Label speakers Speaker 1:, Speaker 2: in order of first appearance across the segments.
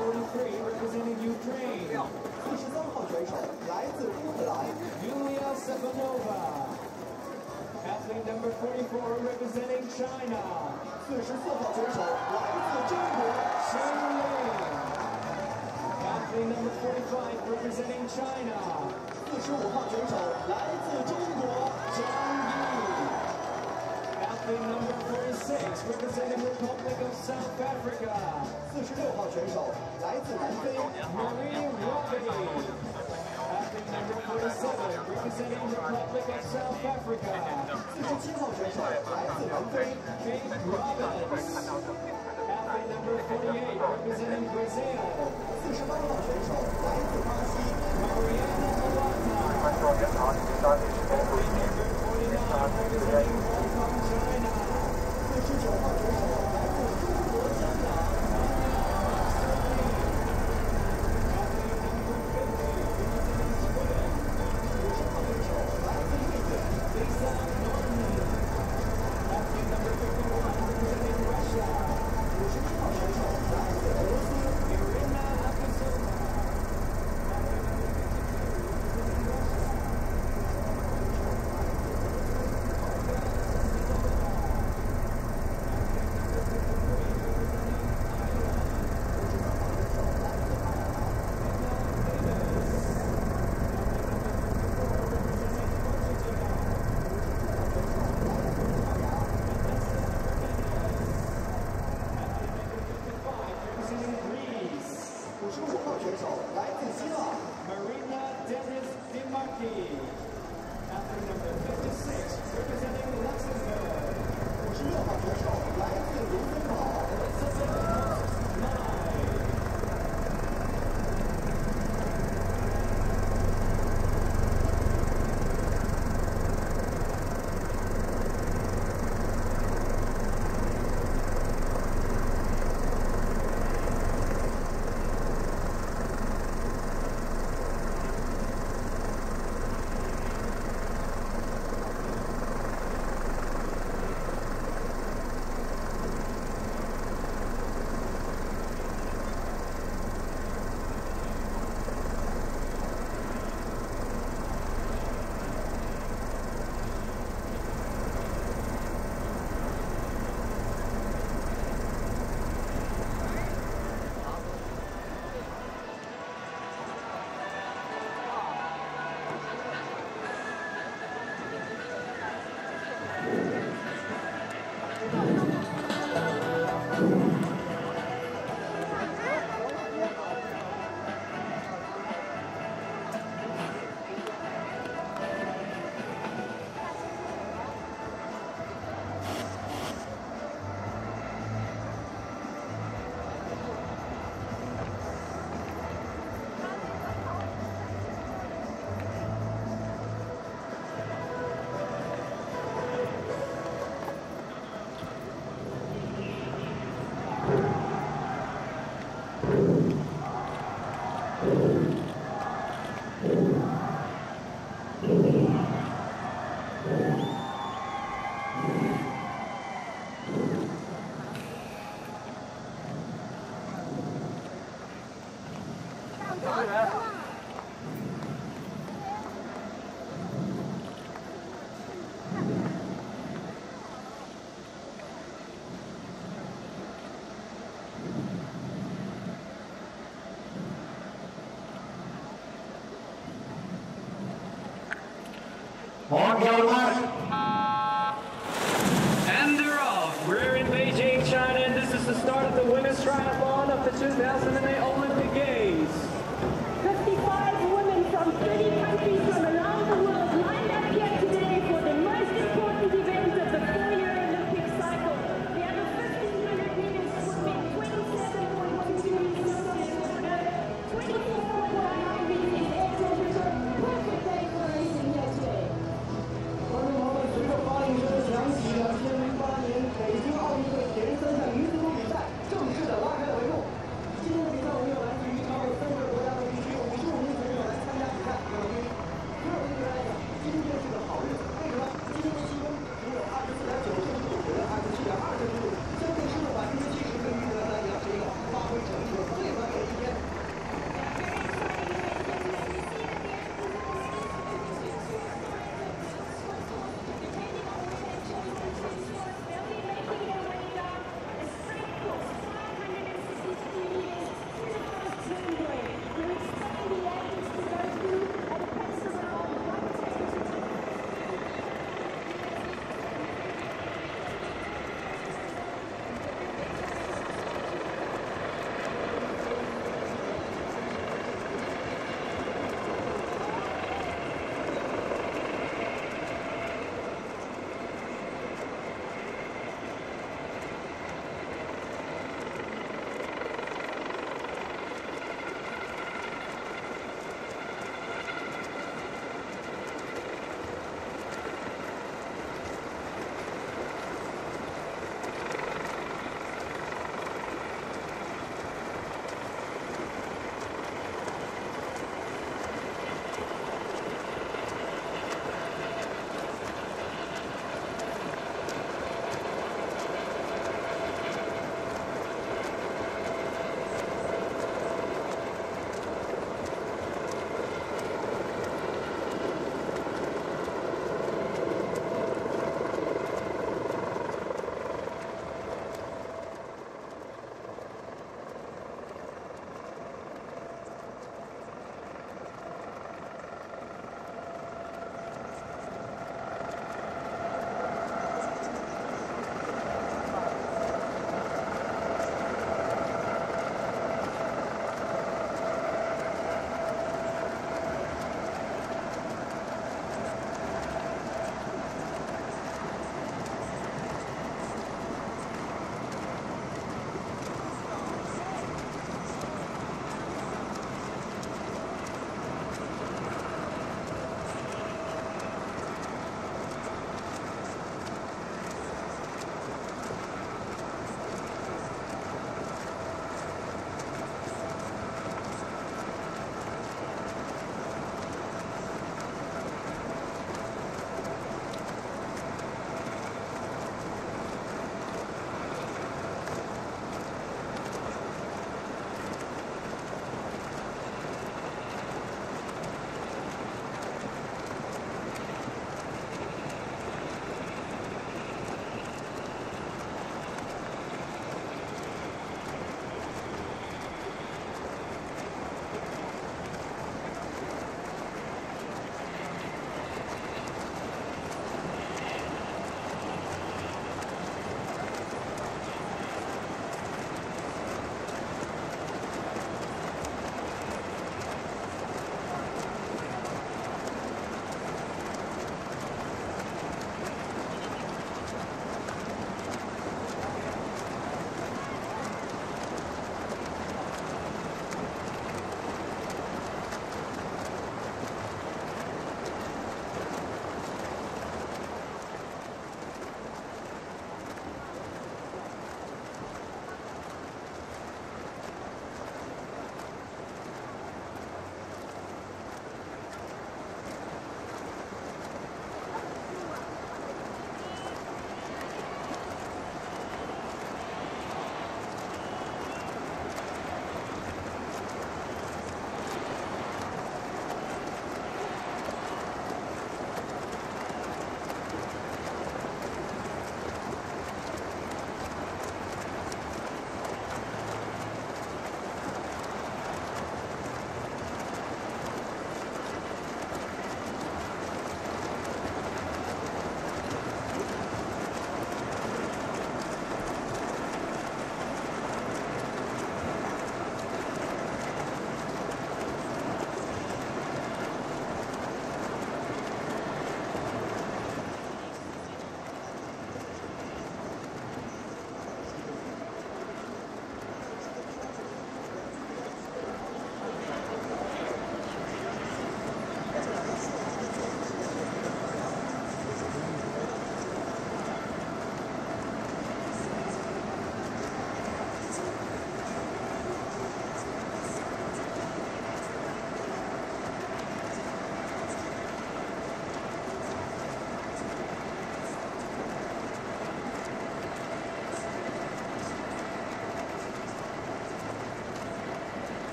Speaker 1: 43, representing Ukraine.
Speaker 2: 43号选手来自乌克兰
Speaker 1: Yulia Stepanova. Athlete number 44, representing China.
Speaker 2: 44号选手来自中国
Speaker 1: Xiang Ling. Athlete number 45, representing China.
Speaker 2: 45号选手来自中国
Speaker 1: Zhang Yi. Athlete number 46, representing Republic of South Africa.
Speaker 2: 46号选手来自南非
Speaker 1: Marie Robbie. Athlete number 47, representing Republic of South Africa.
Speaker 2: 47号选手来自南非
Speaker 1: Kate Robbins. Athlete number 48, representing Brazil.
Speaker 2: 48号选手来自巴西
Speaker 1: Mariana Malata. Athlete number 49, representing Hong Kong, China.
Speaker 2: 49号选手来自中国香港
Speaker 1: Athlete number 50, representing Sweden.
Speaker 2: 50号选手来自瑞典
Speaker 1: Lisa Norton. Athlete number 51, representing Russia.
Speaker 2: 51号选手来自俄罗斯
Speaker 1: Irina Akisova. Athlete number 52, representing Russia. Representing Greece.
Speaker 2: 55号选手来自希腊
Speaker 1: Marina Dennis Dimarchi. Athlete number 56, representing Luxembourg.
Speaker 2: 56号选手来自卢森堡
Speaker 1: Elizabeth Moss-Nye. And they're off. We're in Beijing, China, and this is the start of the women's triathlon of the 2008 Olympic Games.
Speaker 3: 55 women from 30 countries from around the world lined up here today for the most important event of the 4-year Olympic cycle. The other 1,500 meters swimming 27.2 meters Celsius, 24.9 meters air temperature. Perfect day for racing here today.
Speaker 2: 观众朋友们，随着发令声响起，2008年北京奥运会铁人三项女子组比赛正式的拉开了帷幕。今天的比赛我们有来自于超过30个国家和地区55名选手来参加比赛。有第一，科尔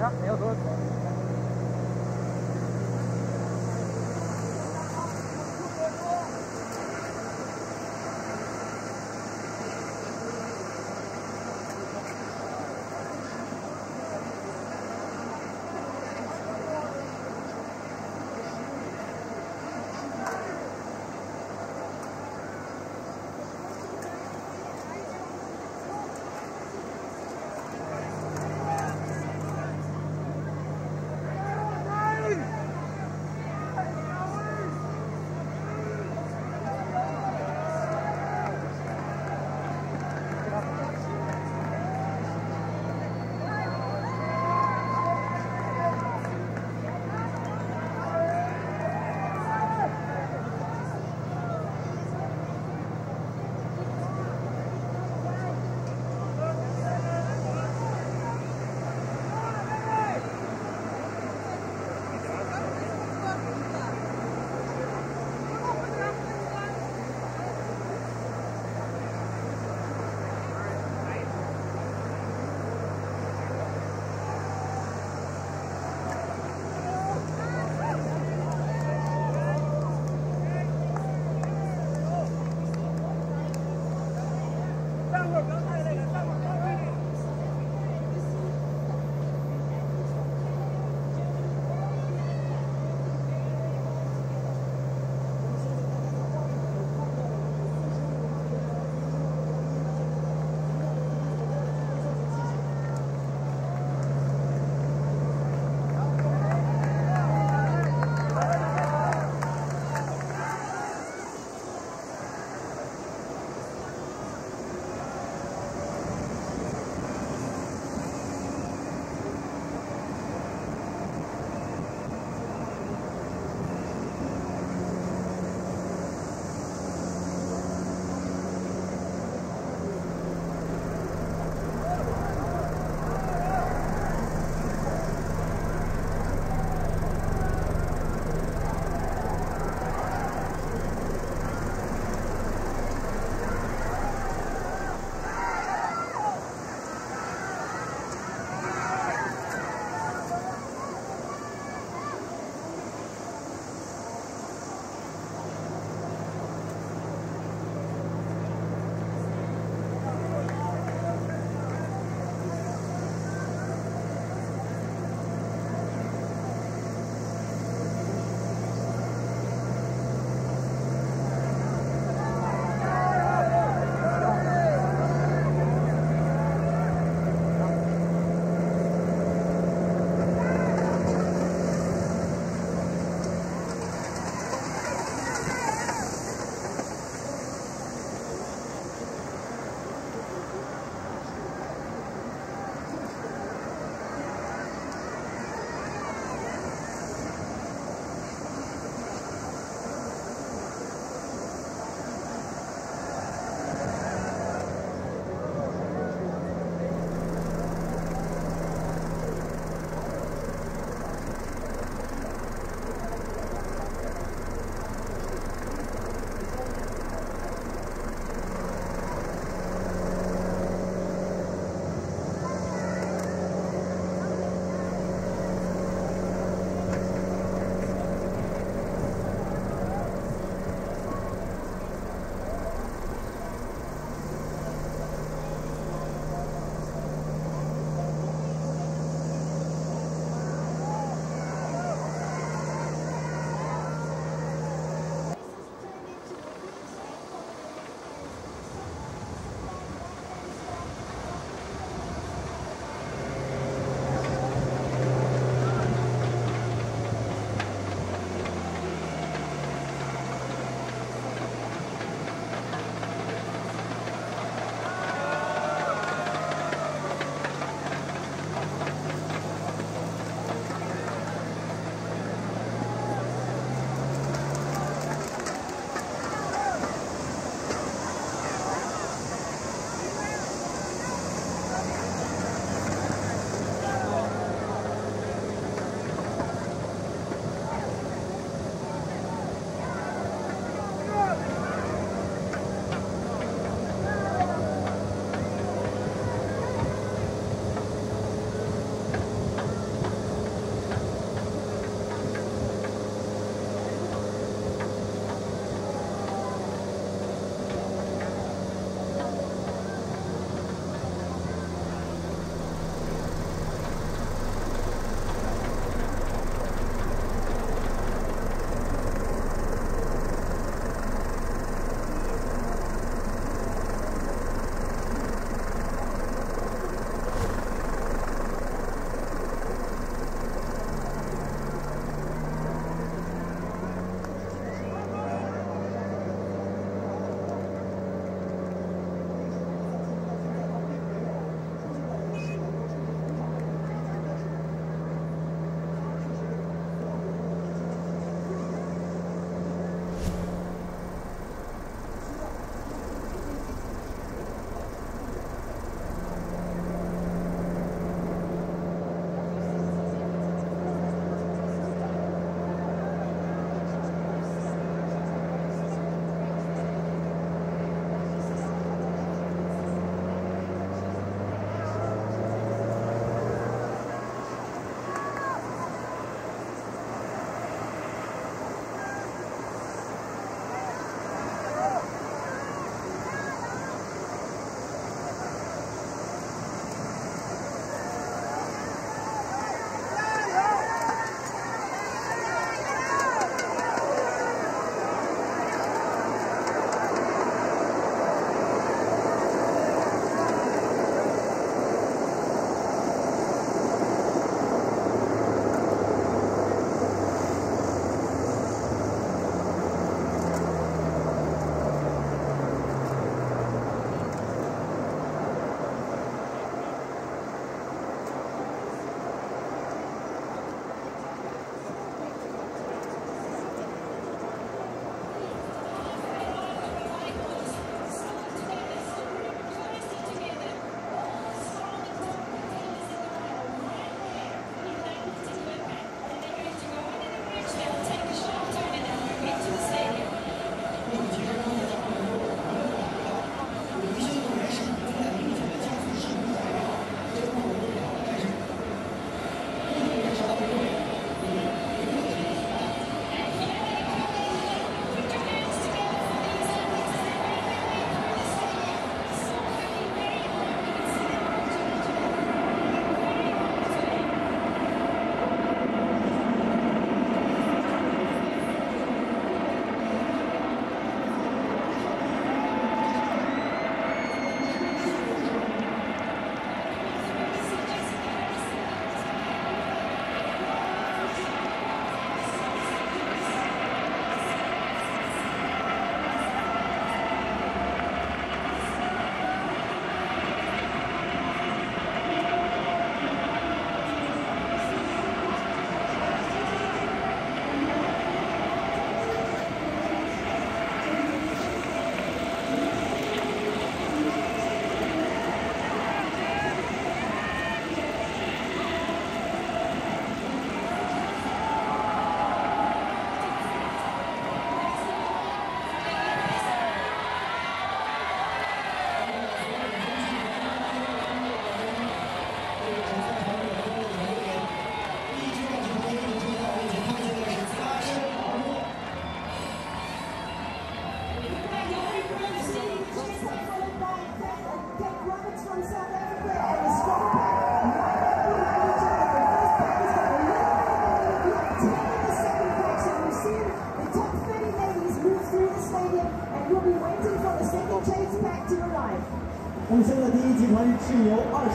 Speaker 4: 了，没有多。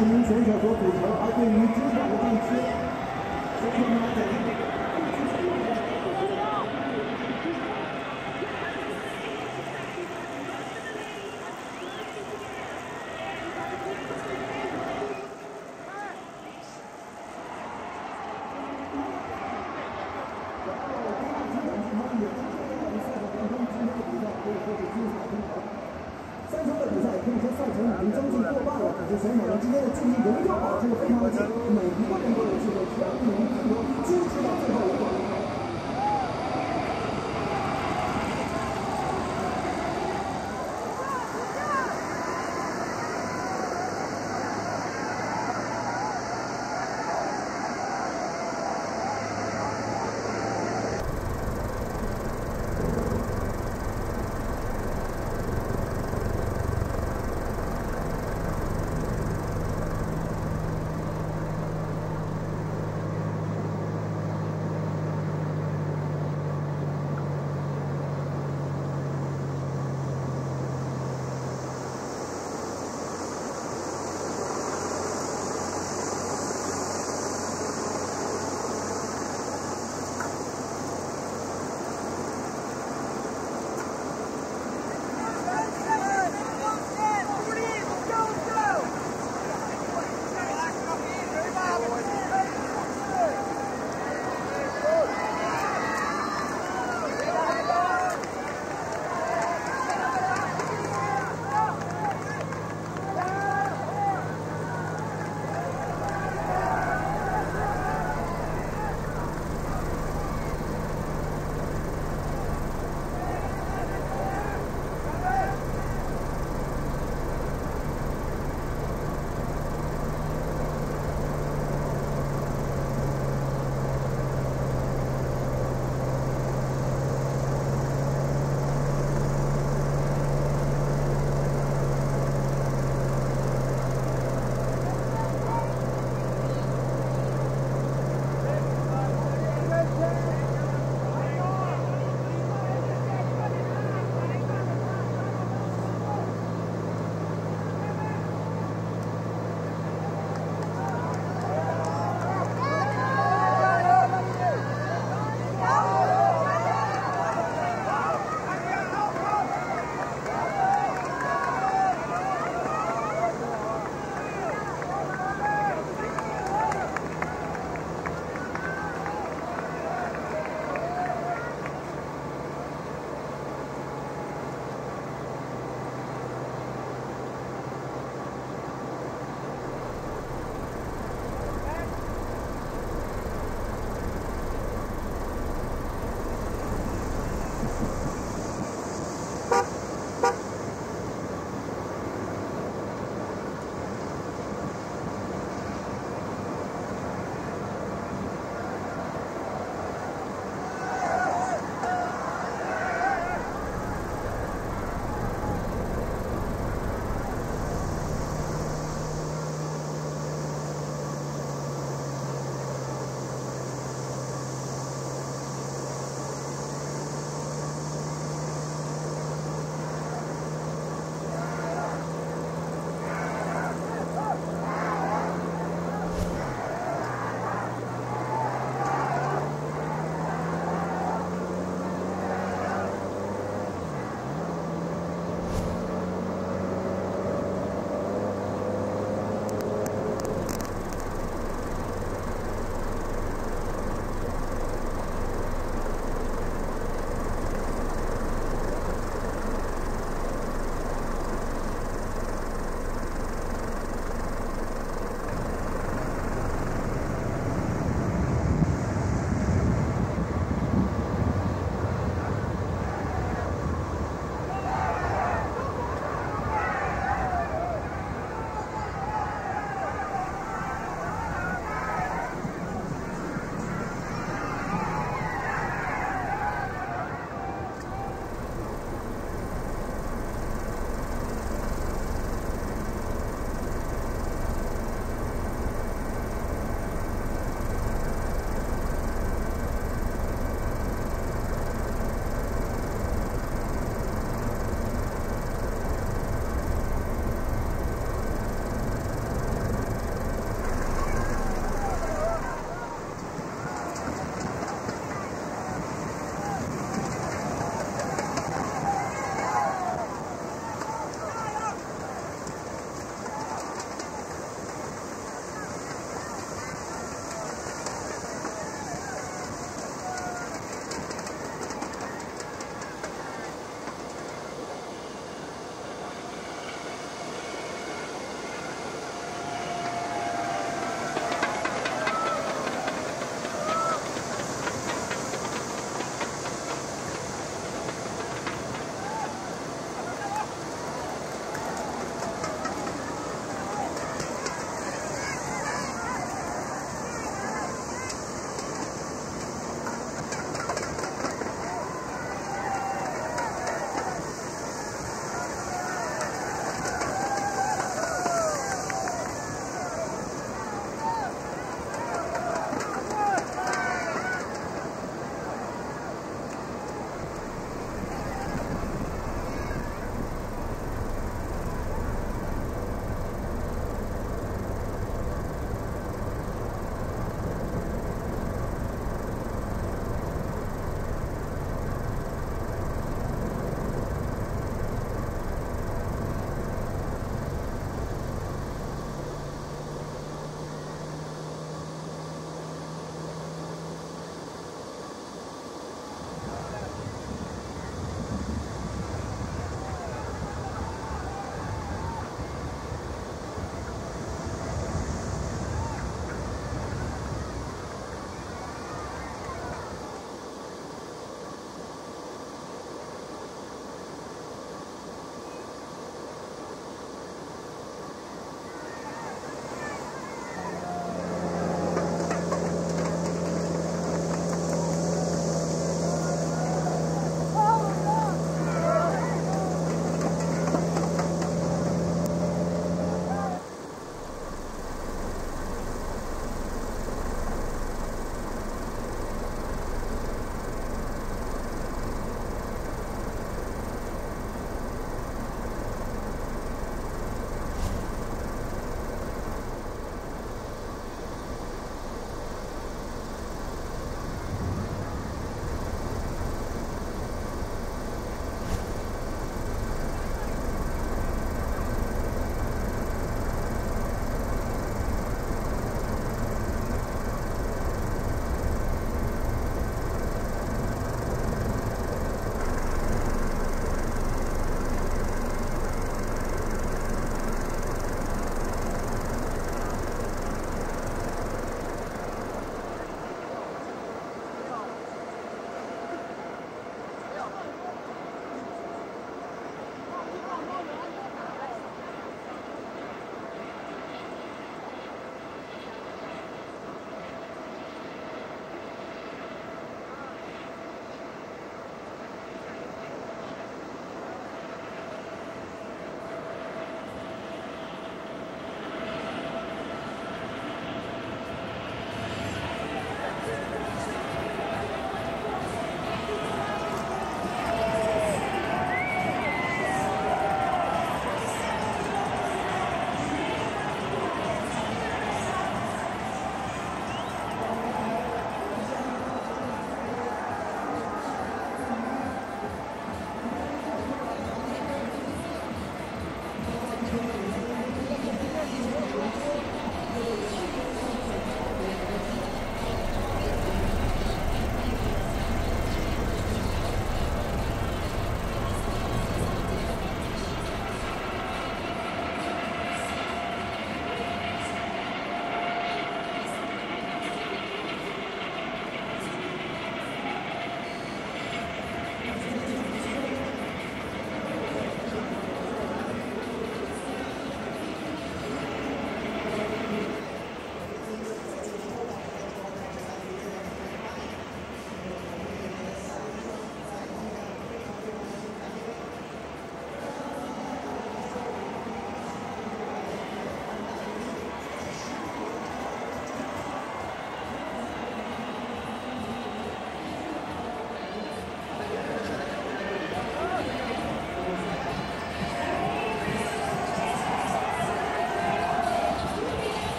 Speaker 2: 20名选手所组成，而对于主场的地区，选手们在3场的比赛可以说赛程已经将近过半了，可是选手们之间的距离仍旧保持得非常的近，每一个人都有机会全民自由坚持到最后一刻。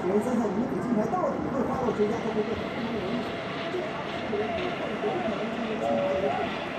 Speaker 2: 铁人三项女子金牌到底会花落谁家，会不会非常有意思？这场比赛有可能进入金牌的决赛。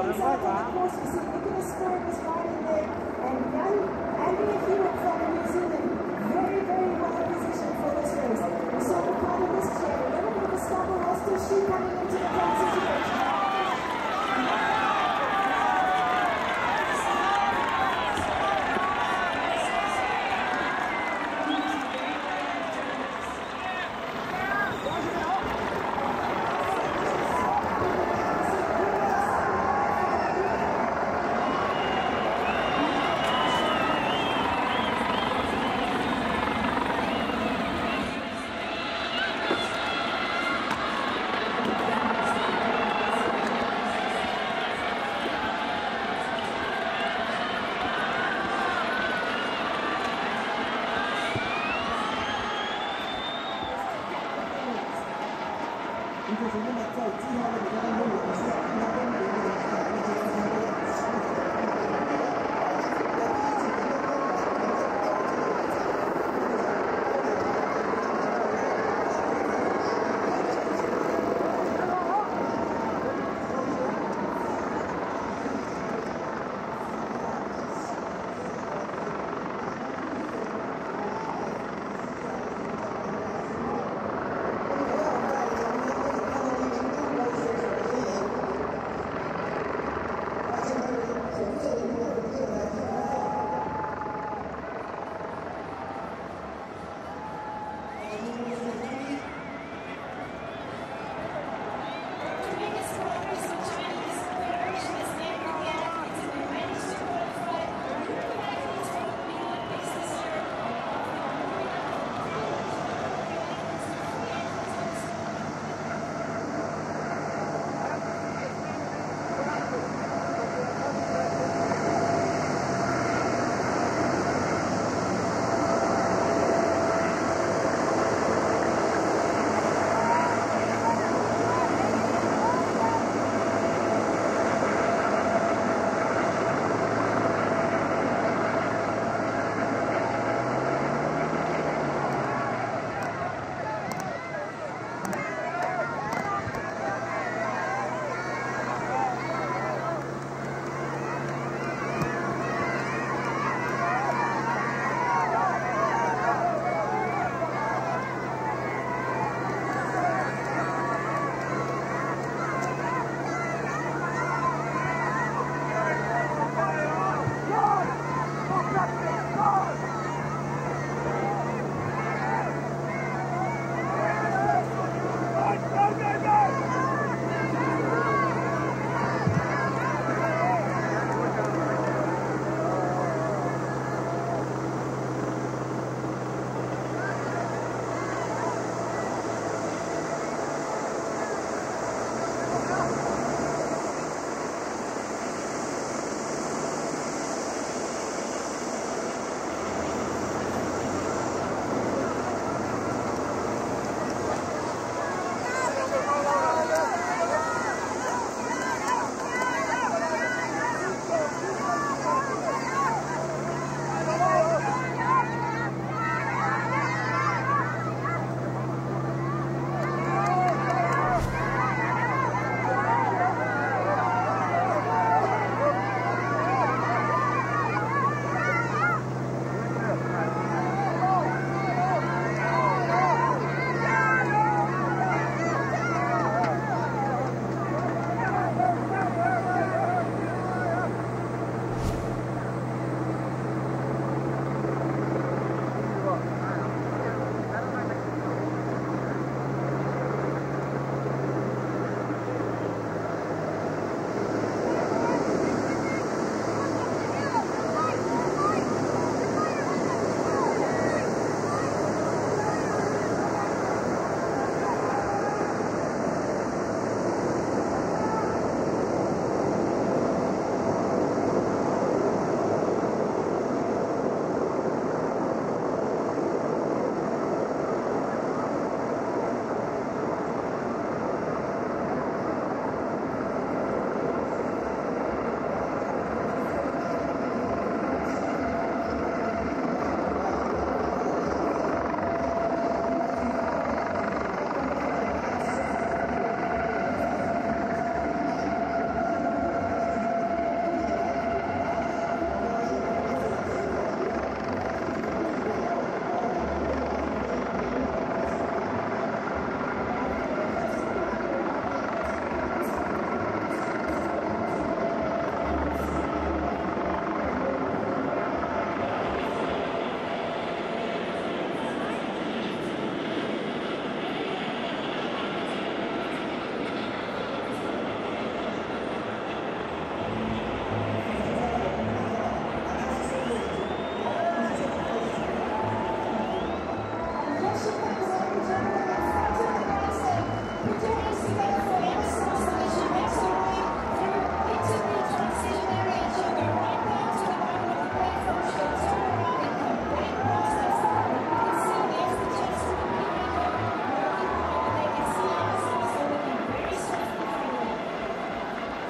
Speaker 4: comes out on the course, we see Nicholas Stern is riding there, and young Andrea Hewitt from New Zealand, very, very well positioned for this race. We saw Ricardo Risk here, a little bit of a stumble, while still she coming into the front situation.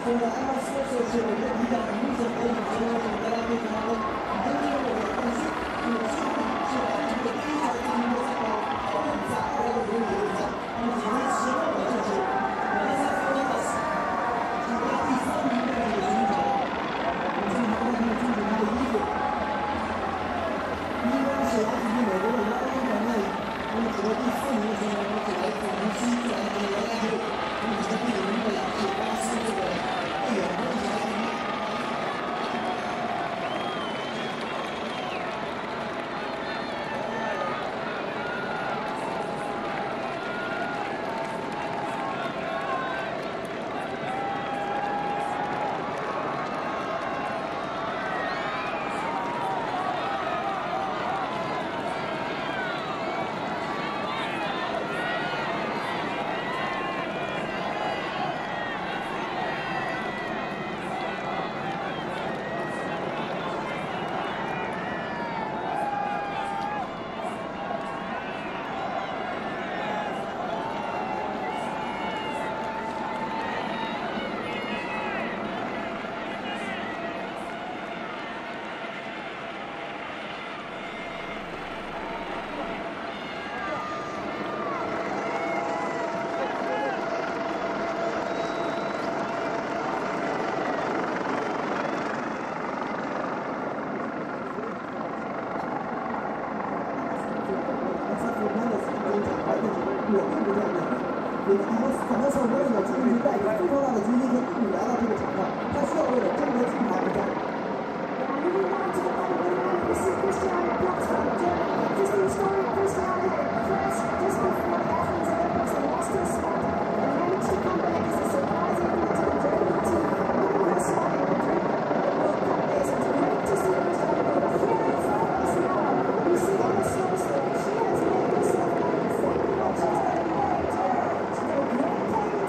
Speaker 2: 现在安斯是有一个比较明显的影子，大家可以看到，跟这个但是有时候是这个第一条进行的时候，我们在2个人有一下，那么前面10个的就是Vanessa Fernandez， 是在第3名的这个选手，我们经常看他穿着他的衣服，应该是来自于美国的莱昂团队，那么只有第4名的选手是来自于新西兰的莱昂队，那么这个第5名的是巴西这个队员和莱昂。Vanessa Williams 今天是带着非常大的决心和毅力来到这个场上，他需要为了争夺金牌而战。
Speaker 4: Moving on to the final round, we see Cristiano Bloxman, just the historic Cristiano first just before the Athens Olympics and lost his spot and managed to come back as a surprising to the German team, winning his spot in the World Cup race. It's great to see Cristiano here in front of us now. We see Emma Slosberg. She has made this look like exactly what she's been wanting to do. She's a great player.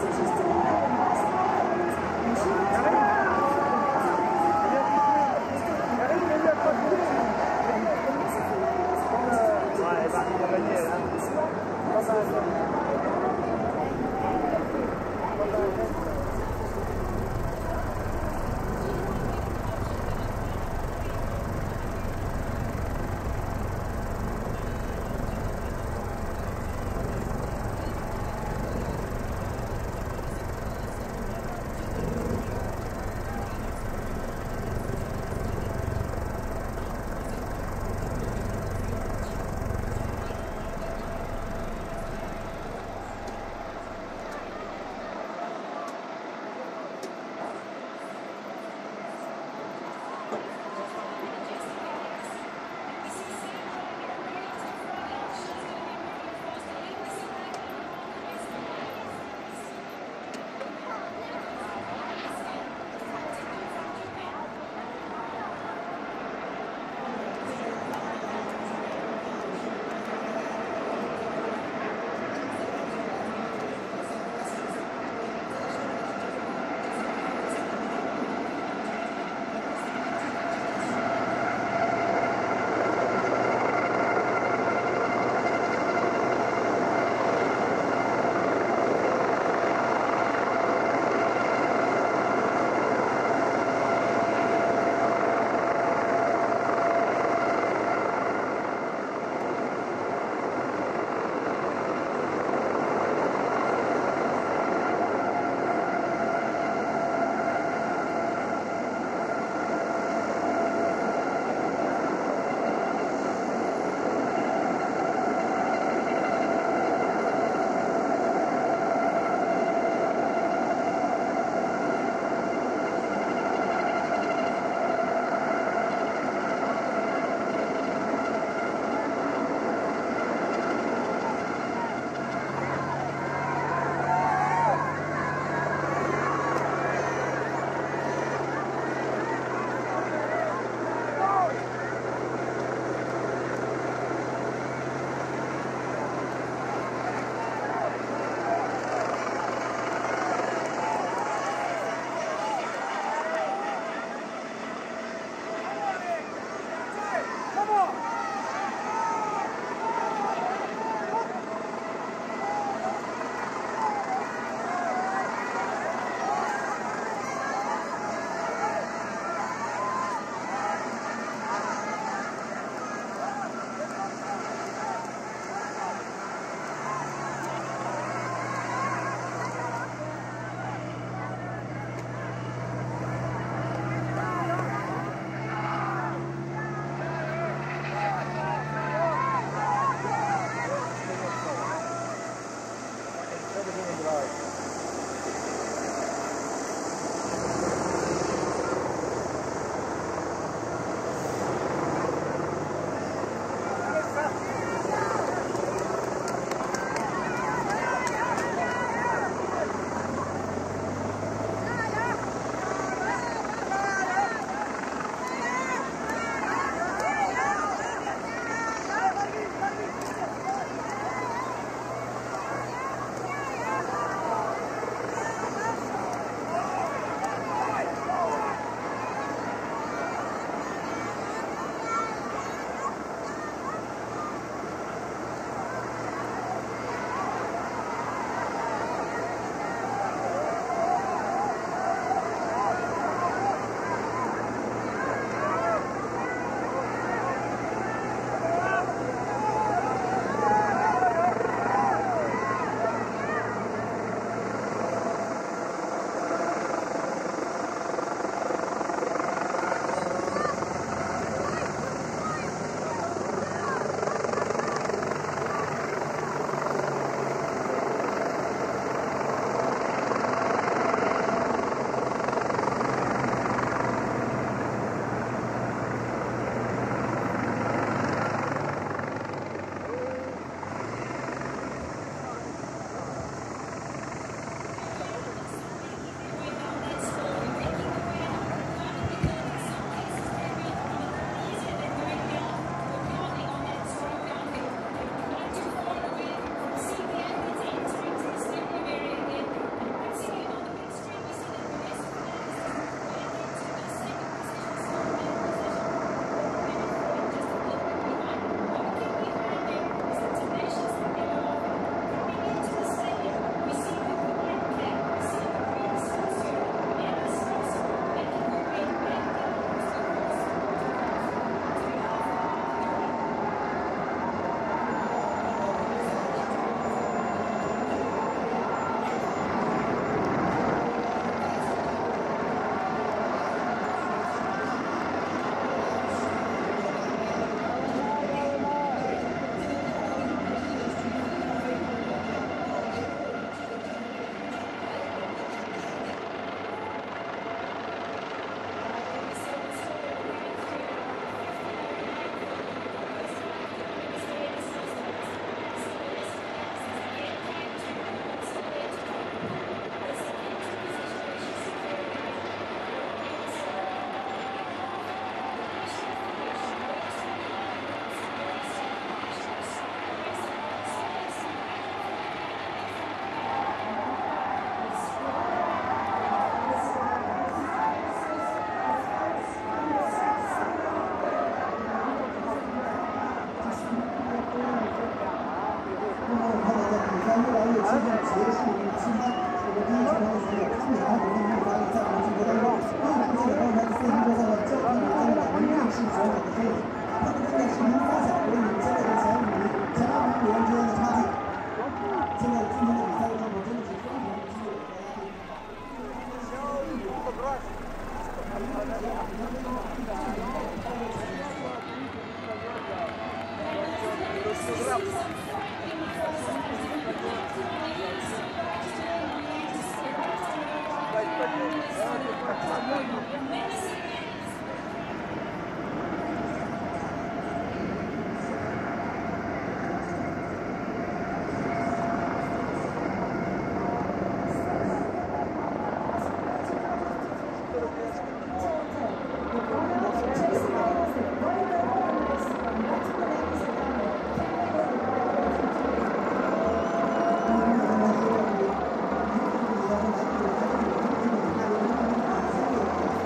Speaker 2: Thank you.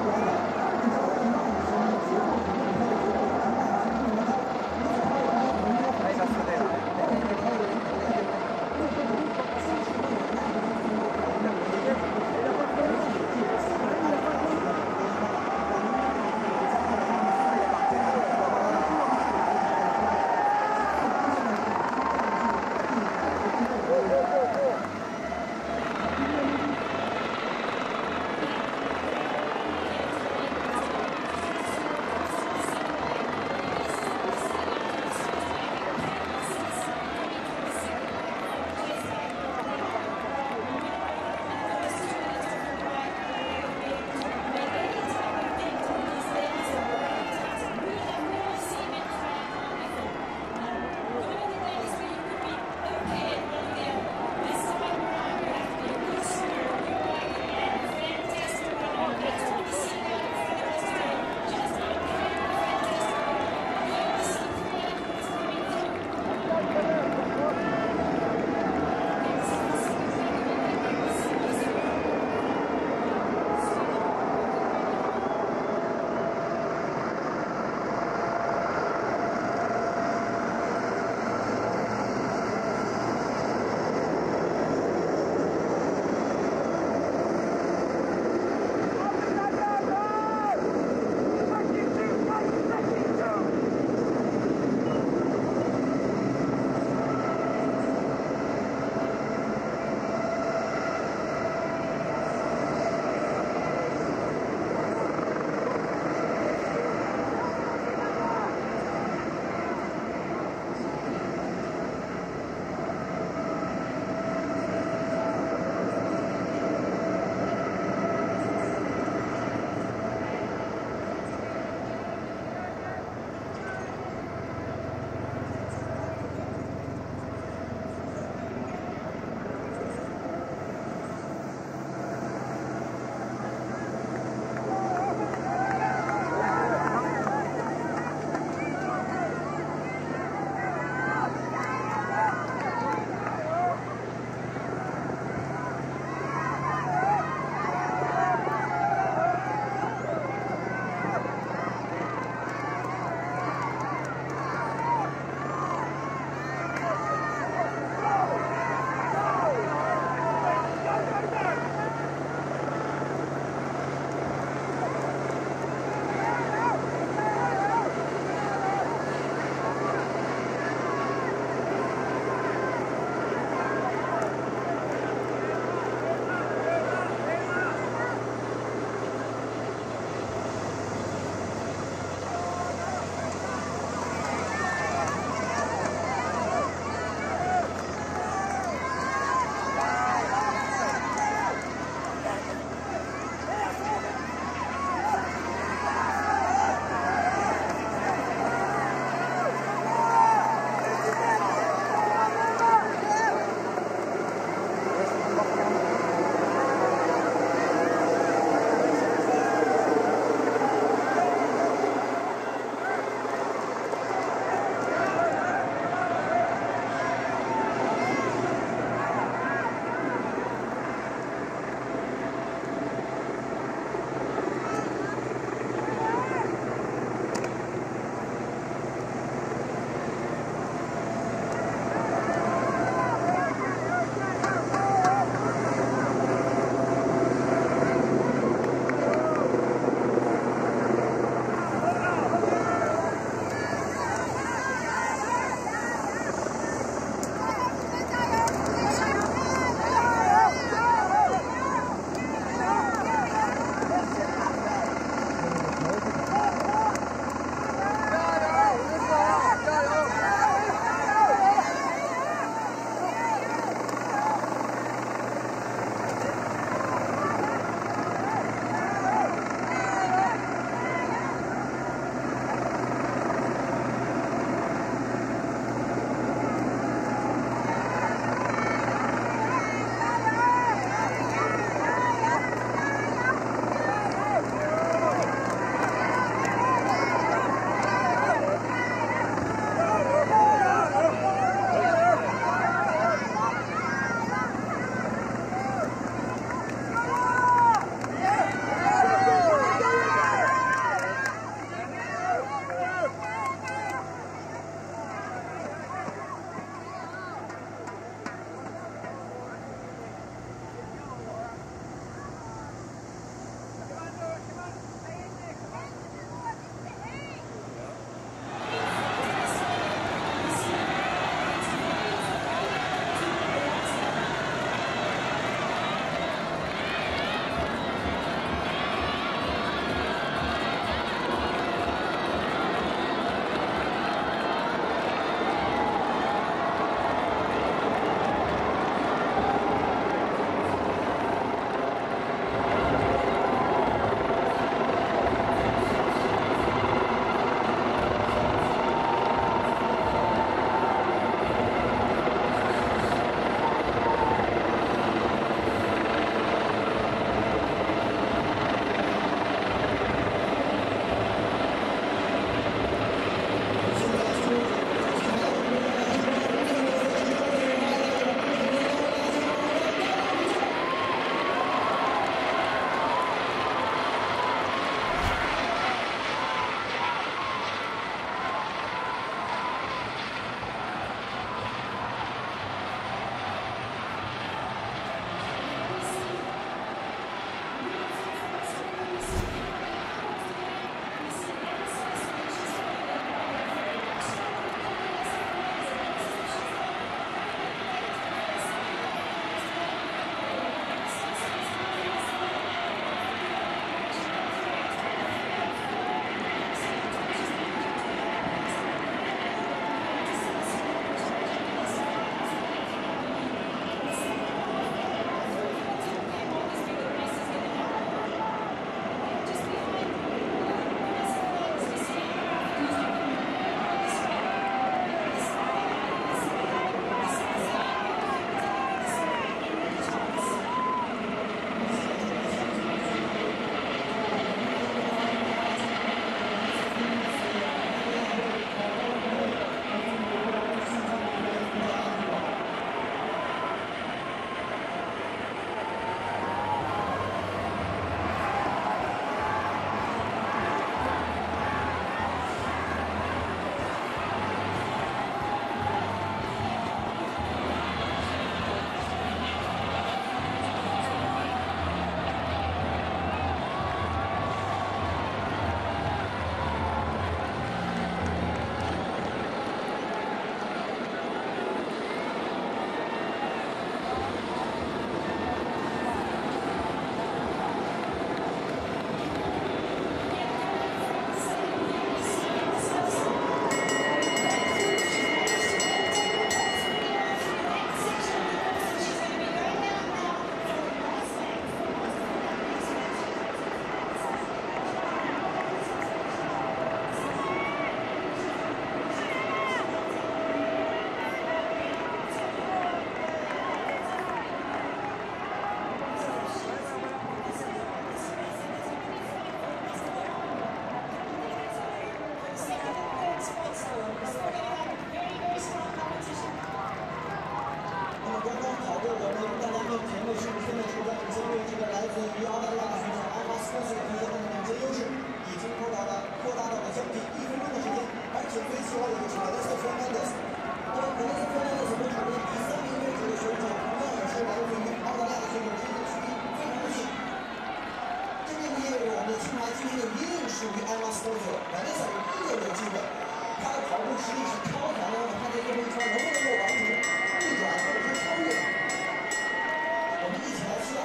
Speaker 2: 他今天的阴影属于艾玛斯托泽，2年赛有1个人机会，他的跑步实力是超凡的，他在最后一圈能不能够完成逆转或者是超越？我们一起来期待。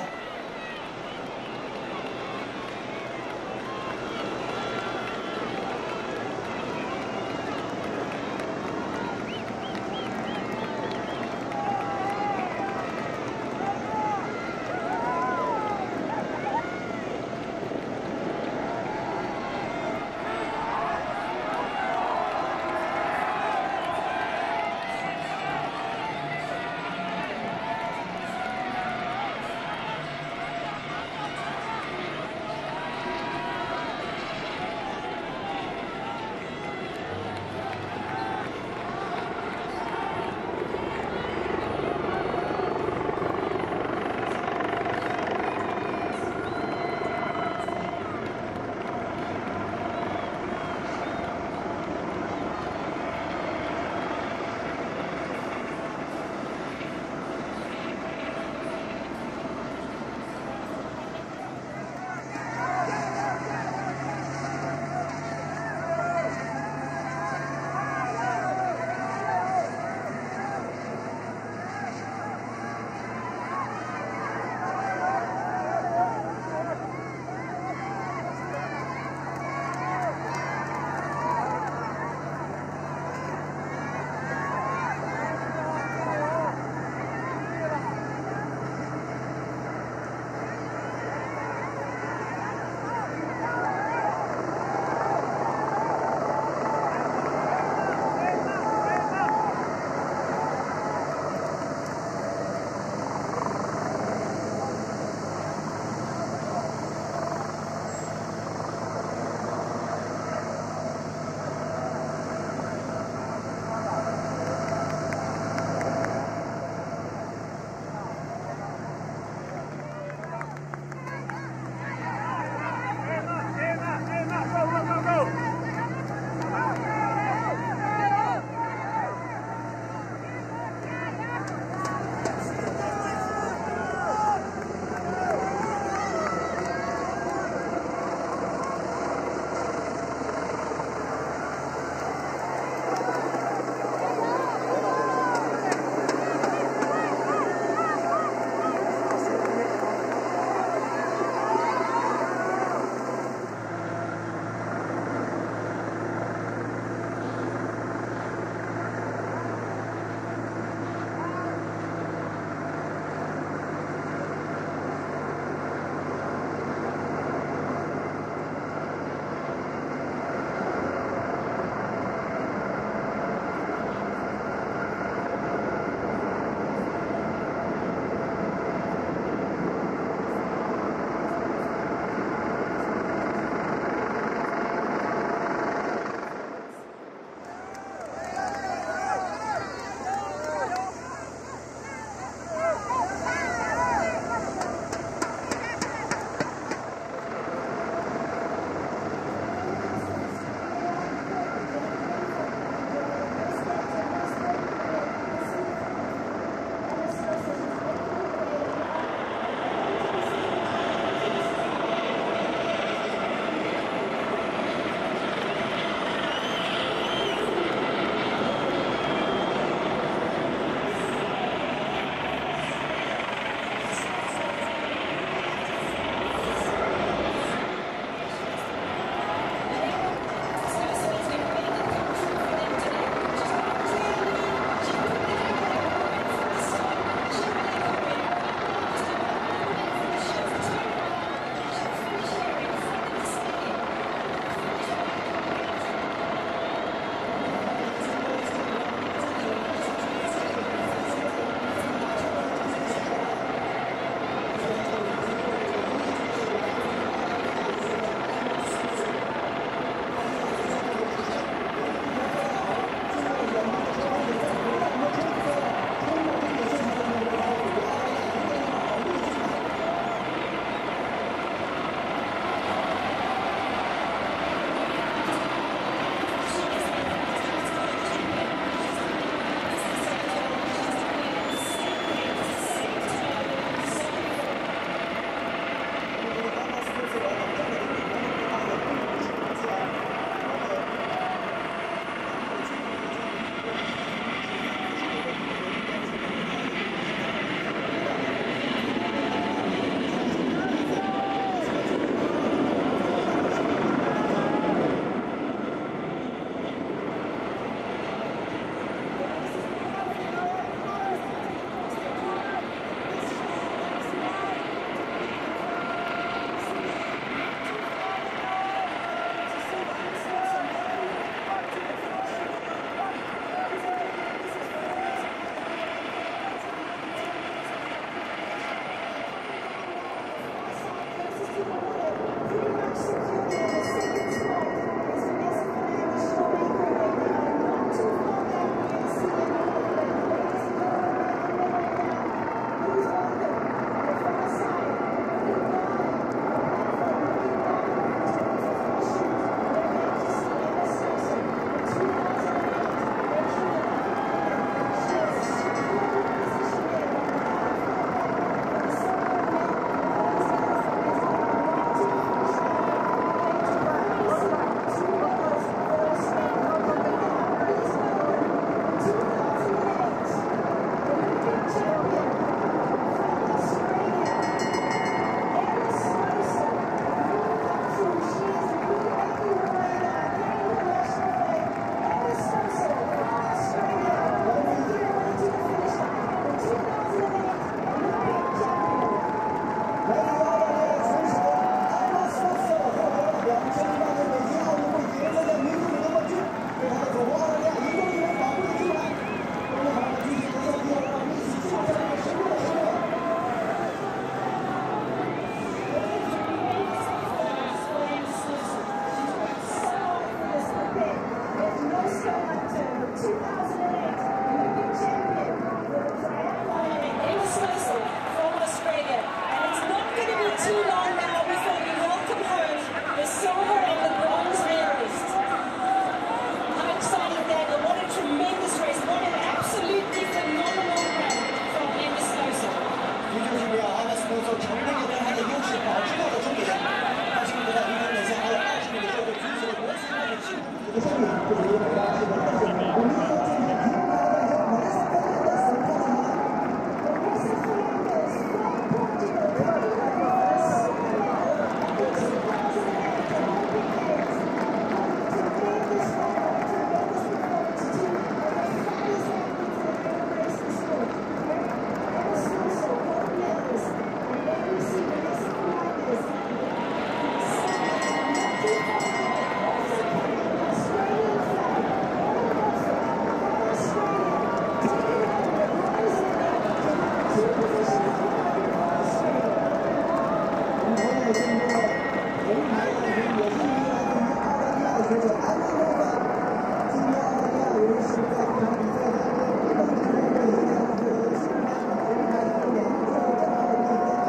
Speaker 2: 选手安娜诺夫，今天澳大利亚人是在这场比赛当中非常之热烈，影响了获得新冠状病毒2周的这样的一个比赛。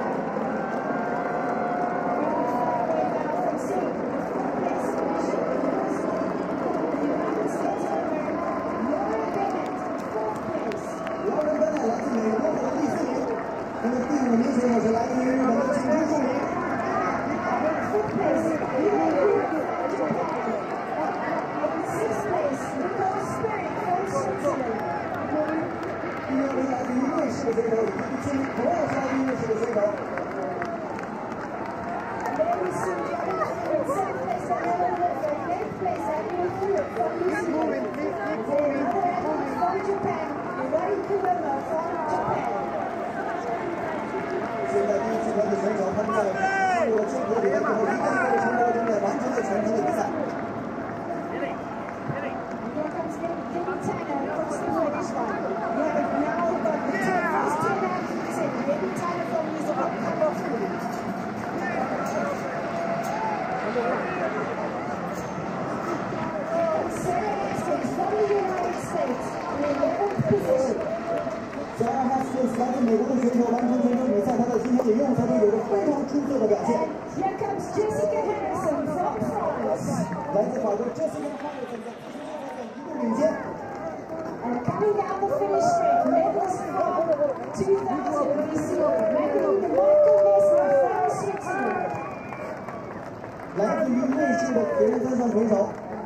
Speaker 2: 那么第5名选手是来自于日本的井上树林。第6名来自于瑞士的选手，以及第7名同样是来自于瑞士的选手。现在第1集团的选手，他们在进入了正规比赛之后，一个一个的成功正在完成了全程的比赛。Sarah Haskins 来自美国的选手完成全程比赛，她在今天也用赛中有着非常出色的表现。
Speaker 4: Here comes Jessica Harrison from France.
Speaker 2: 来自法国 Jessica Harrison 在自行车赛一路领先。
Speaker 4: And coming down the finish straight, medalist from 2000 BC, Magdalena Michael Messner from Switzerland.
Speaker 2: 来自于瑞士的铁人三项选手。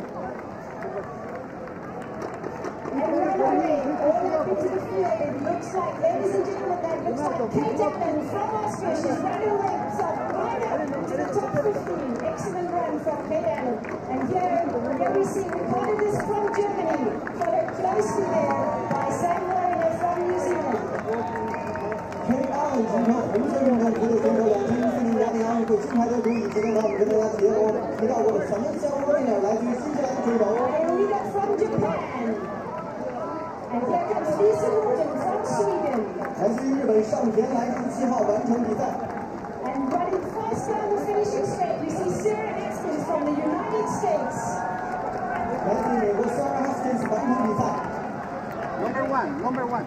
Speaker 4: And right away, all up into the field, it looks like, ladies and gentlemen, that looks like Kate Allen from Austria. She's right away, so right up to the top 15. Excellent run from Kate Allen. And here we see recorded this from Germany, followed closely there by Sam Warner from New Zealand.
Speaker 2: Kate Allen 形成红色运动服的选手，2014年雅典奥运会金牌得主，以及刚才我们跟大家提到过的 Sam Warner 来自于新西兰的选手。
Speaker 4: And we got from Japan. And here comes Lisa Norden from Sweden.
Speaker 2: 来自于日本上田，来自7号完成比赛。
Speaker 4: And running fast down the finishing straight, we see Sarah Haskins from the United States.
Speaker 2: 来自美国 Sarah Haskins 完成比赛。
Speaker 5: Number one.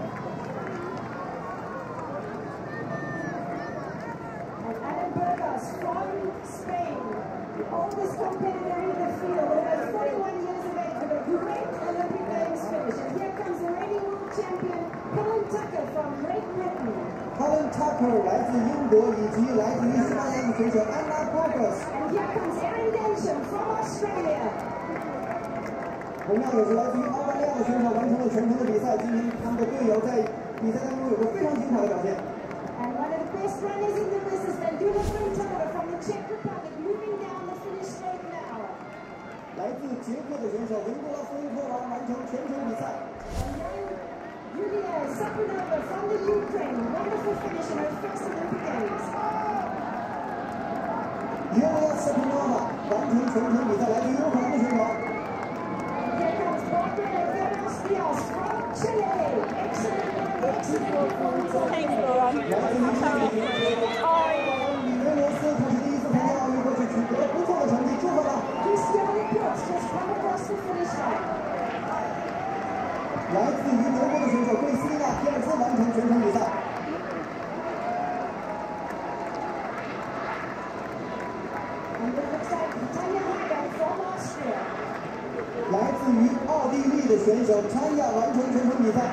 Speaker 4: And Alan Burgos from Spain, the oldest competitor in the field, almost 41 years of age, with a great Olympic Games finish. And here comes the reigning world champion, Helen Tucker from Great Britain.
Speaker 2: Helen Tucker 来自英国，以及来自于西班牙的选手 Anna Borges。
Speaker 4: And here comes Erin Densham from Australia.
Speaker 2: 同样也是来自于澳大利亚的选手完成了全程的比赛。今天他们的队友在比赛当中有个非常精彩的表现。
Speaker 4: And one of the best runners in the business, Vandula Frontova from the Czech Republic, moving down the finish straight now.
Speaker 2: 来自捷克的选手文多拉夫托娃完成全程比赛。
Speaker 4: And then Yulia Sapunova from the Ukraine, wonderful finish in her first Olympic Games.
Speaker 2: Yulia Sapunova 完成全程比赛，来自于乌克兰的选手。
Speaker 4: Here comes Barbara Diaz from Chile. Excellent performance.
Speaker 2: 来自于里维罗斯，他是第1次参加奥运会，取得了不错的成绩，祝贺他。
Speaker 4: Christiane Potts just come across the finish line.
Speaker 2: 来自于德国的选手贝斯蒂娜·皮尔斯完成全程比赛。
Speaker 4: And it looks like Tanya Haga from Austria.
Speaker 2: 来自于奥地利的选手参亚完成全程比赛。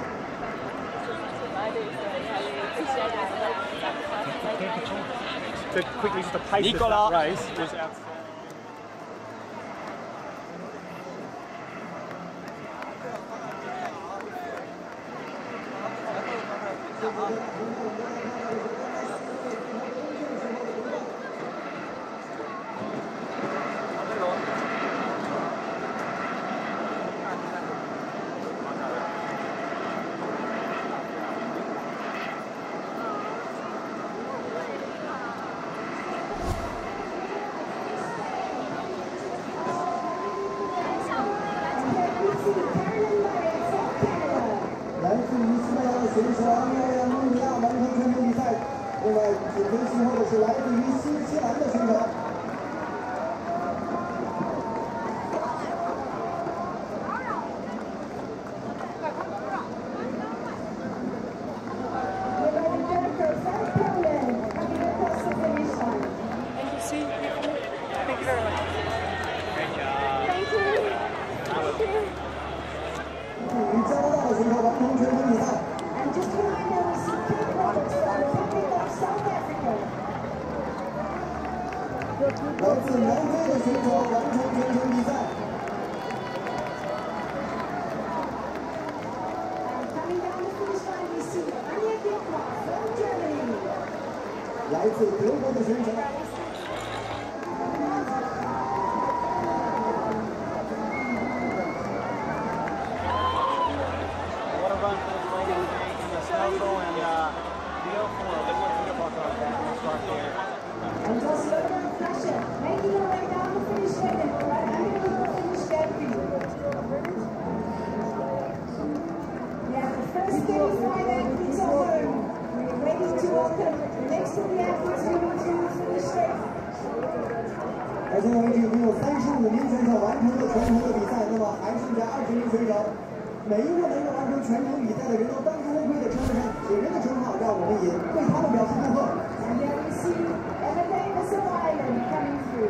Speaker 5: Quickly, just the pace of that race was outstanding.
Speaker 4: Carolyn Murray from Canada.
Speaker 2: 来自于西班牙的选手阿米尔·蒙尼亚完成全程比赛。另外，紧跟其后的是来自于新西兰的选手。 来自南非的选手完成全程比赛。
Speaker 4: Coming down the finish line, we see Anja Dickmann from Germany.
Speaker 2: 来自德国的选手。
Speaker 4: And just Logan Flasher making her way down the finish line and right under the finish debris. Yeah, the first 35 athletes are home. We're ready to welcome the next of the athletes moving to the finish line.
Speaker 2: 到现在为止，已经有35名选手完成了全程的比赛，那么还剩下20名选手。每一个能够完成全程比赛的人都当之无愧的称得上铁人的称号，让我们也为他们表示祝贺。
Speaker 4: And there we see Emma Davis of Ireland coming through.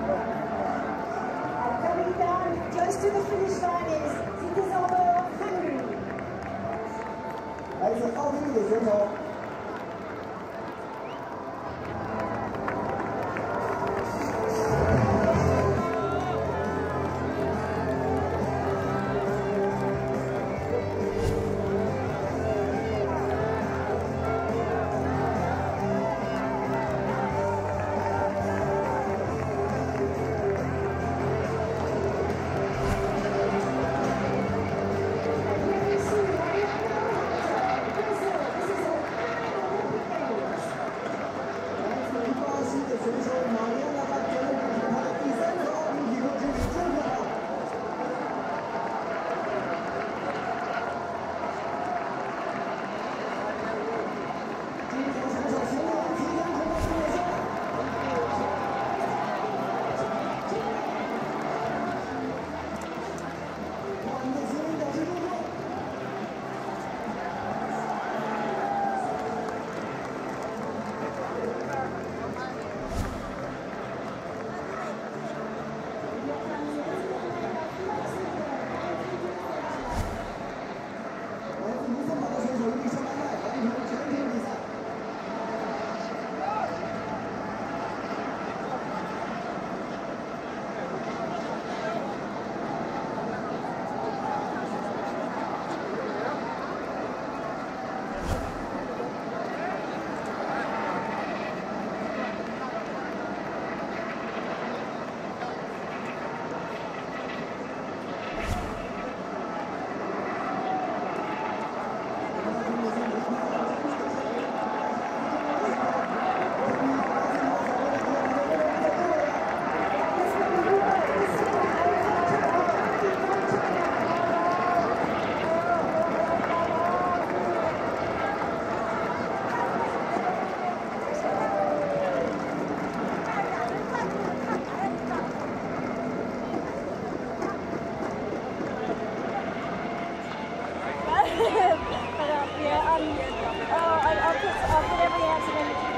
Speaker 4: And coming down close to the finish line is Zita Zalbo of Hungary.
Speaker 2: 来自奥地利的选手。
Speaker 3: I'll put every answer in.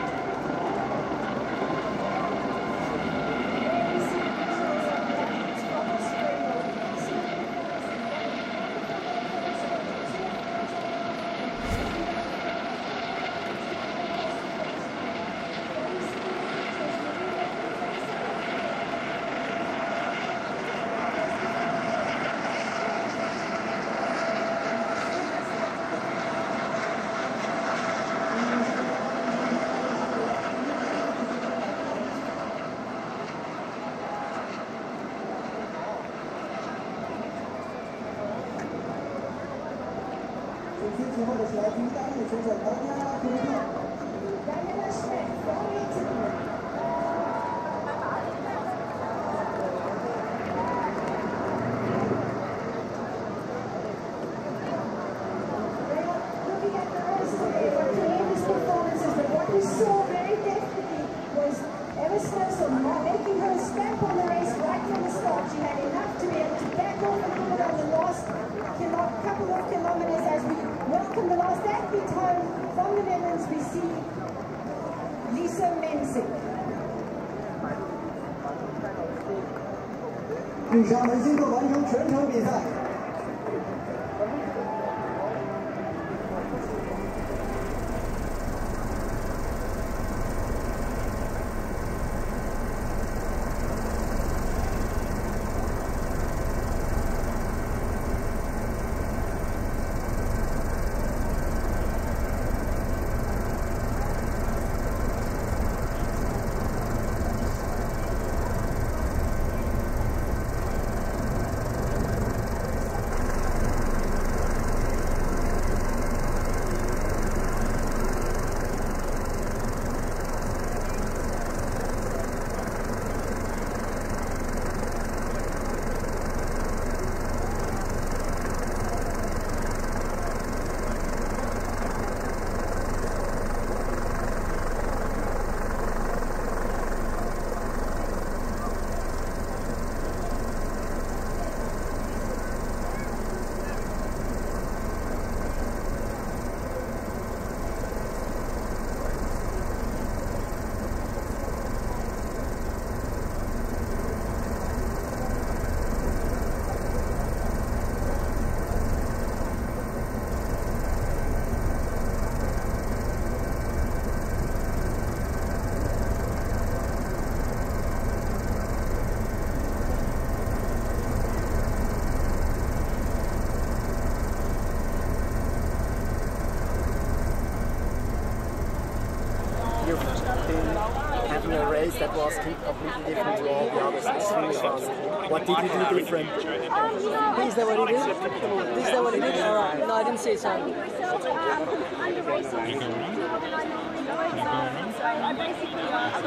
Speaker 3: Making her stamp on the race right from the start. She had enough to be able to back off and hold on the last couple of kilometers as we welcome the last athlete home from the Netherlands. We see Lisa Mensik.
Speaker 2: 丽莎门辛克完成全程比赛。
Speaker 6: that was completely different to all the others. Extremely fast. What did you do different?
Speaker 7: Is that what he did? Is that what he did? All right. No, I didn't see it. Sorry.
Speaker 3: Under races, more than I normally know. So I basically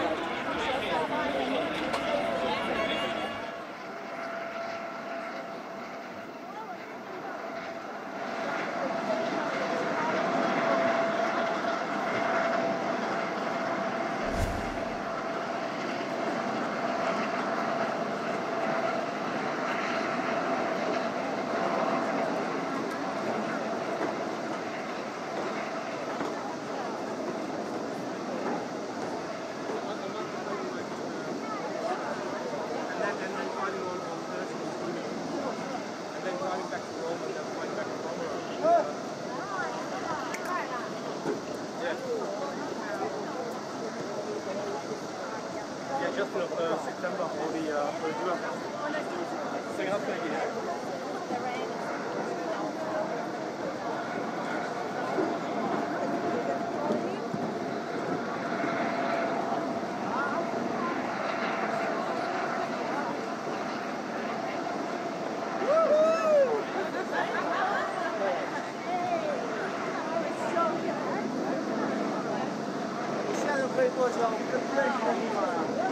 Speaker 5: just for September for the dual pass. Second half going to get
Speaker 7: 可以过去了，我们这不认识的地方啊。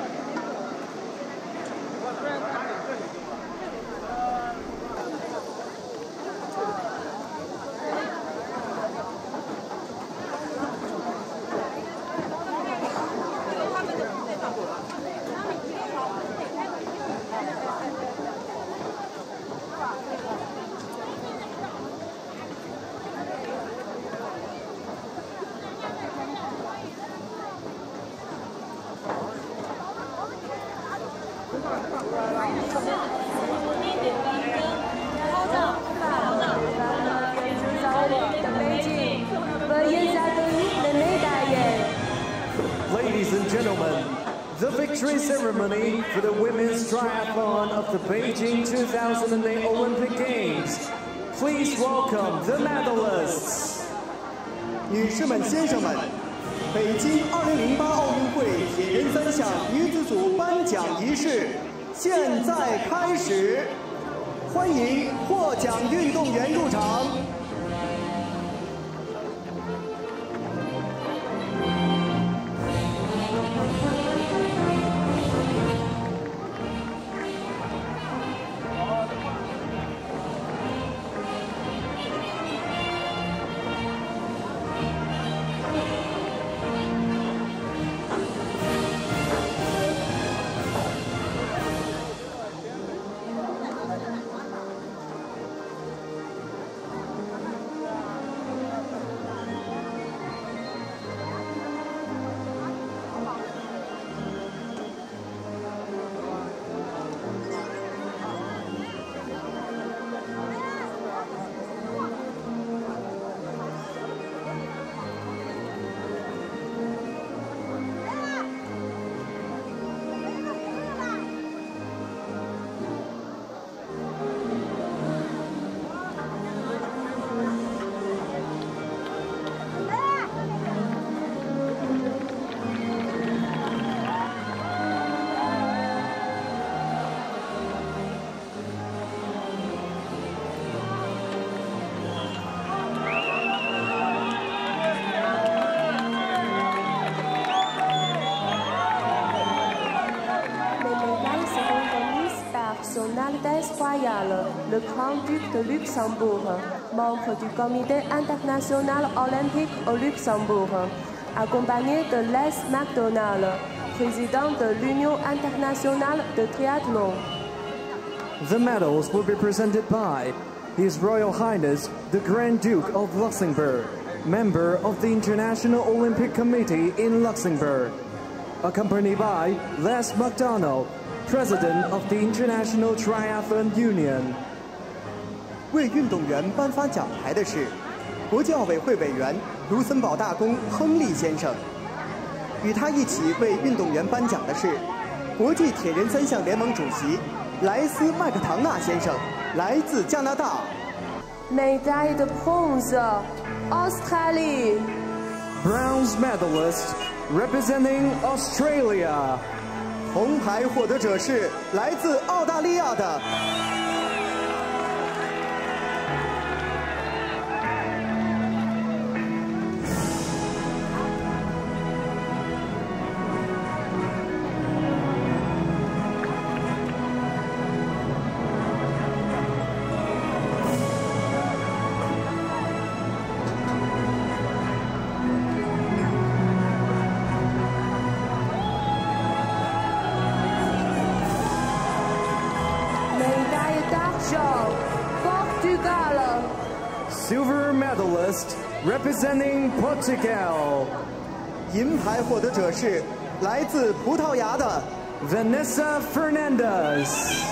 Speaker 8: Ladies and gentlemen, the victory ceremony for the women's triathlon of the Beijing 2008 Olympic Games. Please welcome the medalists.
Speaker 9: 女士们、先生们，北京2008奥运会铁人三项女子组颁奖仪式现在开始，欢迎获奖运动员入场。
Speaker 10: Son Altesse Royale, le Grand-Duc de Luxembourg, membre du Comité international olympique au Luxembourg, accompagné de Les McDonald, président de l'Union internationale de triathlon.
Speaker 8: The medals will be presented by His Royal Highness the Grand Duke of Luxembourg, member of the International Olympic Committee in Luxembourg, accompanied by Les McDonald, President of the International Triathlon Union.
Speaker 9: 为运动员颁发奖牌的是国际奥委会委员卢森堡大公亨利先生，与他一起为运动员颁奖的是国际铁人三项联盟主席莱斯麦克唐纳先生，来自加拿大。
Speaker 10: Médaille de bronze, Australie.
Speaker 8: Bronze medalist representing Australia,
Speaker 9: 红牌获得者是来自澳大利亚的
Speaker 8: Silver medalist representing Portugal.
Speaker 9: 银牌获得者是来自葡萄牙的
Speaker 8: Vanessa Fernandez.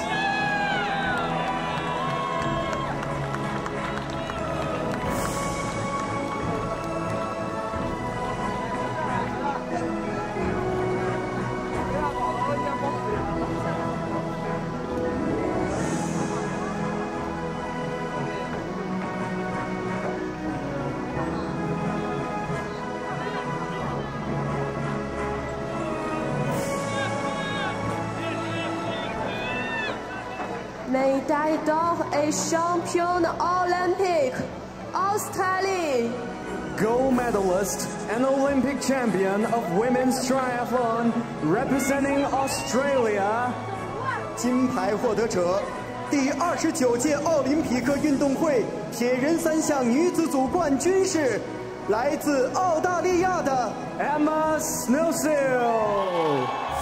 Speaker 10: Médaille d'or et championne olympique, Australie.
Speaker 8: Gold medalist and Olympic champion of women's triathlon representing Australia.
Speaker 9: 金牌获得者，第29届奥林匹克运动会铁人3项女子组冠军是来自澳大利亚的
Speaker 8: Emma Snowsill.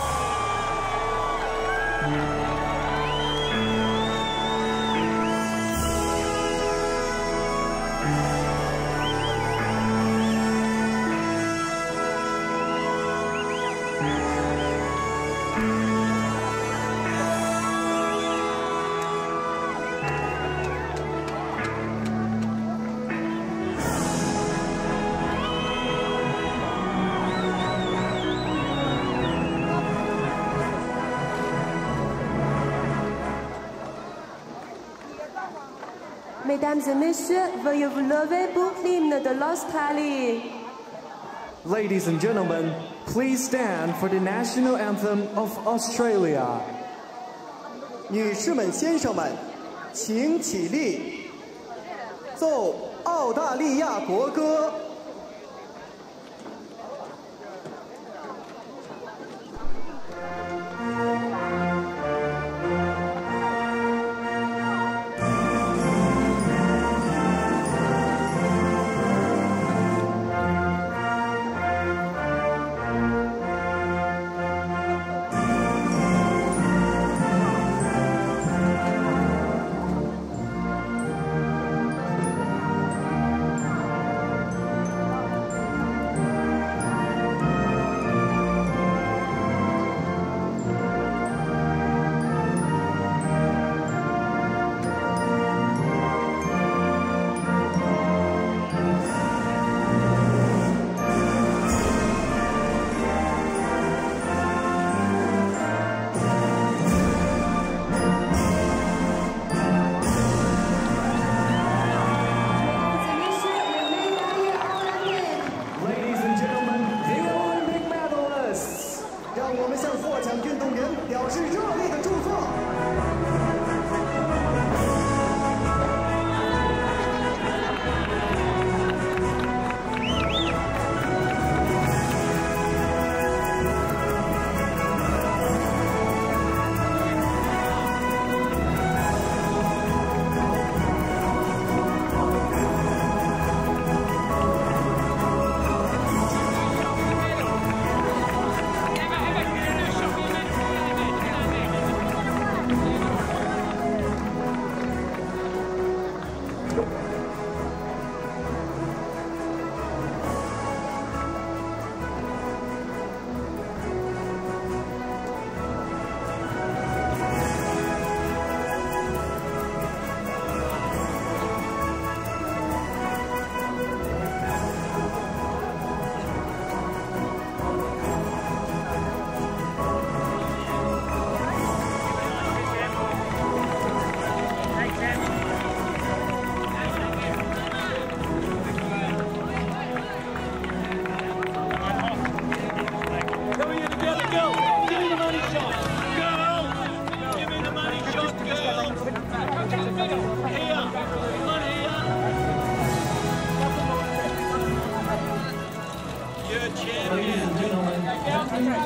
Speaker 10: Mesdames et messieurs, veuillez vous lever pour l'hymne de l'Australie.
Speaker 8: Ladies and gentlemen, please stand for the national anthem of Australia.
Speaker 9: 女士们、先生们，请起立，奏澳大利亚国歌。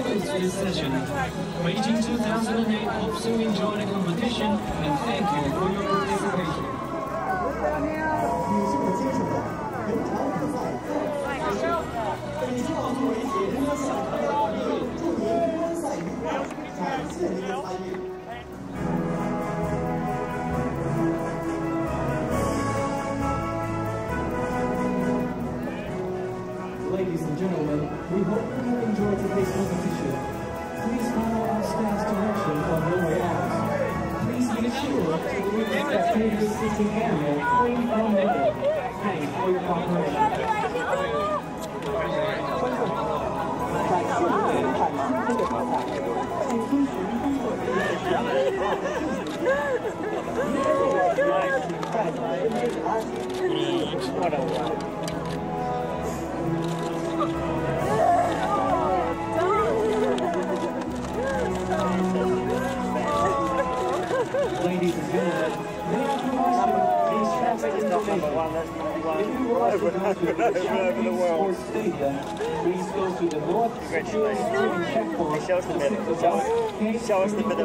Speaker 1: host this session. Beijing 2008 hopes you enjoy the competition and thank you for your participation.
Speaker 2: 女性的接手的人潮特赛再次上场，本期作为铁人三项的著名观赛比赛，感谢您的参与。
Speaker 1: Ladies and gentlemen, we hope you enjoy today's competition. Please follow our staff's direction on your way out. Please be assured to leave the spectators seating area free from litter. Thanks for your cooperation. Ladies and gentlemen, may I provide these traffic information? If you would like to go to the Chinese Sports Stadium, please go to the North Security Checkpoint.
Speaker 6: Show us the minute. Show us the minute.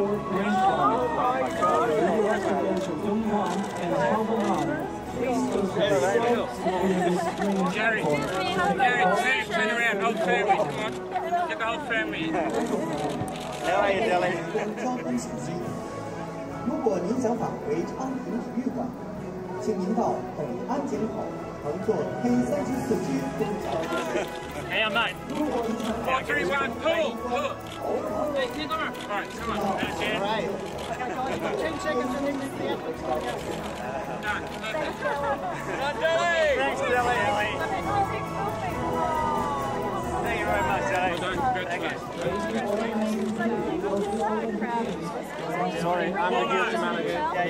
Speaker 1: If you would like to go to Dongguan and Taoban, please go to the South
Speaker 11: Jerry, turn around, whole family, come on. Get the whole family.
Speaker 6: How are you, Dilly?
Speaker 2: 交通信息：如果您想返回昌平体育馆，请您到北安检口乘坐 K34G 公交车线。
Speaker 11: Hey, mate. 3, 2, 1, pull. Hey, keep on. All right, come on. That's it.
Speaker 6: All right.
Speaker 11: 10 seconds and then the athletes go.
Speaker 6: Thanks, Dilly. Thank you very much, Dilly. Sorry, I'm the guilty manager.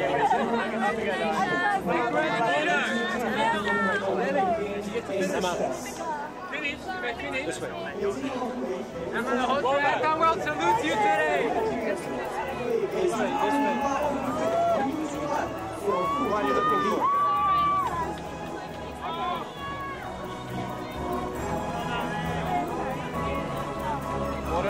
Speaker 11: Finish. This way. Remember the whole triathlon world salutes you today.
Speaker 6: This way. What are you looking for? Water?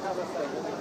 Speaker 5: have a